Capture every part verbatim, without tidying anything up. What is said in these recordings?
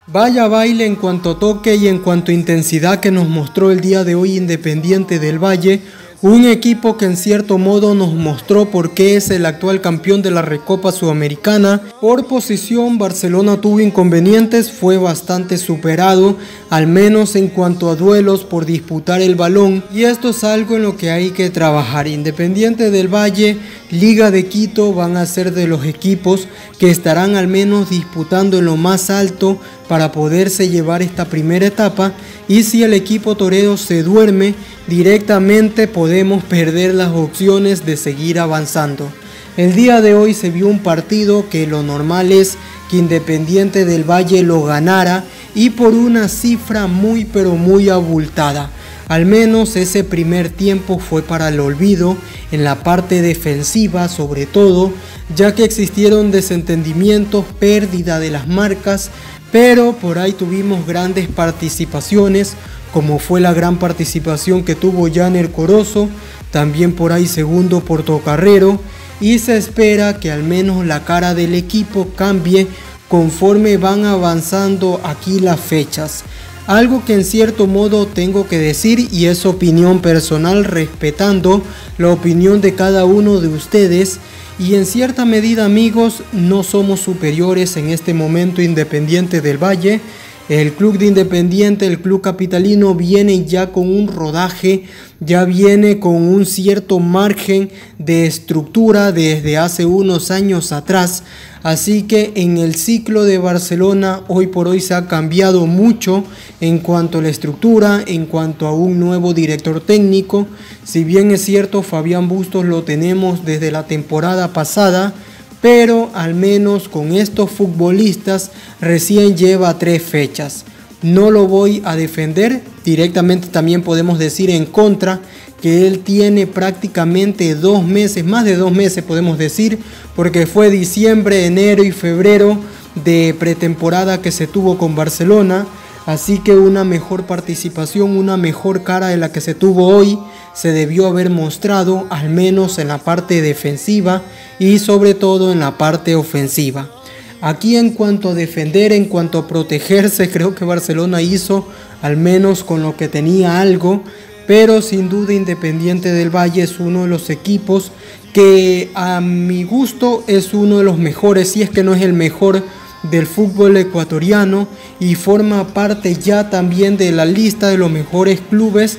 Vaya baile en cuanto a toque y en cuanto a intensidad que nos mostró el día de hoy Independiente del Valle, un equipo que en cierto modo nos mostró por qué es el actual campeón de la Recopa Sudamericana. Por posición, Barcelona tuvo inconvenientes, fue bastante superado, al menos en cuanto a duelos por disputar el balón, y esto es algo en lo que hay que trabajar. Independiente del Valle, Liga de Quito van a ser de los equipos que estarán al menos disputando en lo más alto para poderse llevar esta primera etapa, y si el equipo torero se duerme, directamente podemos perder las opciones de seguir avanzando. El día de hoy se vio un partido que lo normal es que Independiente del Valle lo ganara, y por una cifra muy pero muy abultada. Al menos ese primer tiempo fue para el olvido en la parte defensiva, sobre todo, ya que existieron desentendimientos, pérdida de las marcas, pero por ahí tuvimos grandes participaciones, como fue la gran participación que tuvo Janer Corozo, también por ahí segundo Portocarrero, y se espera que al menos la cara del equipo cambie conforme van avanzando aquí las fechas. Algo que en cierto modo tengo que decir, y es opinión personal, respetando la opinión de cada uno de ustedes, y en cierta medida, amigos, no somos superiores en este momento Independiente del Valle. El club de Independiente, el club capitalino, viene ya con un rodaje, ya viene con un cierto margen de estructura desde hace unos años atrás. Así que en el ciclo de Barcelona hoy por hoy se ha cambiado mucho en cuanto a la estructura, en cuanto a un nuevo director técnico. Si bien es cierto, Fabián Bustos lo tenemos desde la temporada pasada, pero al menos con estos futbolistas recién lleva tres fechas. No lo voy a defender, directamente también podemos decir en contra, que él tiene prácticamente dos meses, más de dos meses podemos decir, porque fue diciembre, enero y febrero de pretemporada que se tuvo con Barcelona. Así que una mejor participación, una mejor cara de la que se tuvo hoy se debió haber mostrado, al menos en la parte defensiva y sobre todo en la parte ofensiva. Aquí en cuanto a defender, en cuanto a protegerse, creo que Barcelona hizo al menos con lo que tenía algo, pero sin duda Independiente del Valle es uno de los equipos que a mi gusto es uno de los mejores, si es que no es el mejor del fútbol ecuatoriano, y forma parte ya también de la lista de los mejores clubes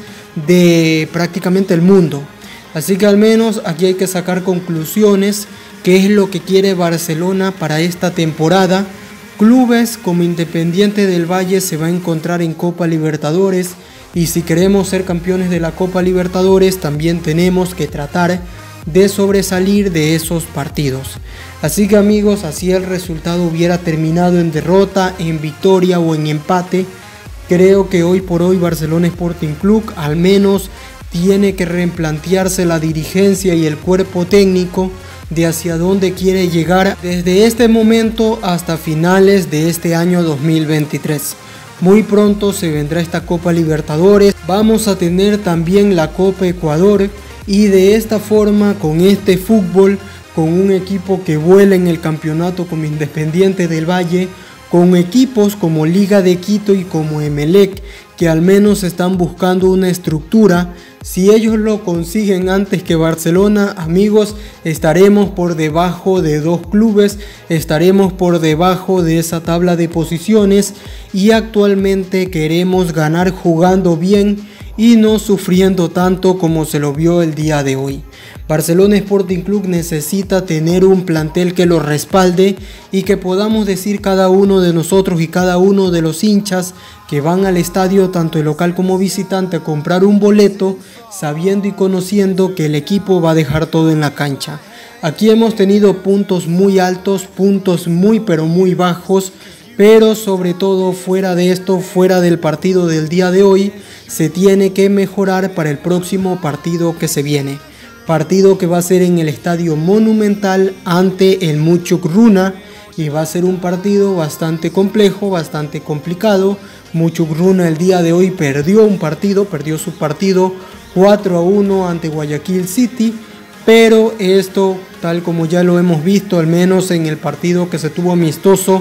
de prácticamente el mundo. Así que al menos aquí hay que sacar conclusiones, qué es lo que quiere Barcelona para esta temporada. Clubes como Independiente del Valle se va a encontrar en Copa Libertadores, y si queremos ser campeones de la Copa Libertadores también tenemos que tratar de sobresalir de esos partidos. Así que amigos, así el resultado hubiera terminado en derrota, en victoria o en empate, creo que hoy por hoy Barcelona Sporting Club al menos tiene que replantearse la dirigencia y el cuerpo técnico de hacia dónde quiere llegar desde este momento hasta finales de este año dos mil veintitrés. Muy pronto se vendrá esta Copa Libertadores, vamos a tener también la Copa Ecuador, y de esta forma, con este fútbol, con un equipo que vuela en el campeonato como Independiente del Valle, con equipos como Liga de Quito y como Emelec, que al menos están buscando una estructura, si ellos lo consiguen antes que Barcelona, amigos, estaremos por debajo de dos clubes, estaremos por debajo de esa tabla de posiciones, y actualmente queremos ganar jugando bien y no sufriendo tanto como se lo vio el día de hoy. Barcelona Sporting Club necesita tener un plantel que lo respalde y que podamos decir cada uno de nosotros y cada uno de los hinchas que van al estadio, tanto el local como visitante, a comprar un boleto, sabiendo y conociendo que el equipo va a dejar todo en la cancha. Aquí hemos tenido puntos muy altos, puntos muy pero muy bajos, pero sobre todo fuera de esto, fuera del partido del día de hoy, se tiene que mejorar para el próximo partido que se viene. Partido que va a ser en el Estadio Monumental ante el Muchugruna, y va a ser un partido bastante complejo, bastante complicado. Muchugruna el día de hoy perdió un partido, perdió su partido cuatro a uno ante Guayaquil City, pero esto, tal como ya lo hemos visto, al menos en el partido que se tuvo amistoso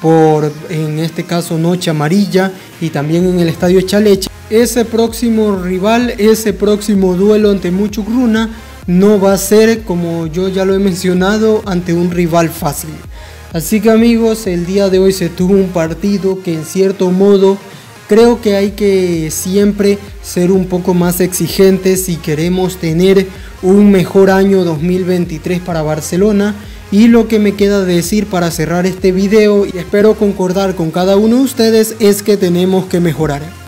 por, en este caso, Noche Amarilla y también en el Estadio Chaleche. Ese próximo rival, ese próximo duelo ante Muchugruna no va a ser, como yo ya lo he mencionado, ante un rival fácil. Así que amigos, el día de hoy se tuvo un partido que en cierto modo creo que hay que siempre ser un poco más exigentes si queremos tener un mejor año dos mil veintitrés para Barcelona. Y lo que me queda decir para cerrar este video, y espero concordar con cada uno de ustedes, es que tenemos que mejorar.